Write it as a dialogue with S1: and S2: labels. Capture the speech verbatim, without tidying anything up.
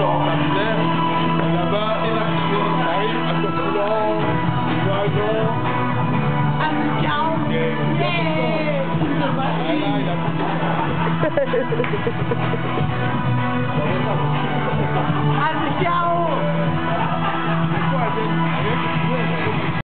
S1: Là-bas, il arrive à son coulant, poison. Voilà, il a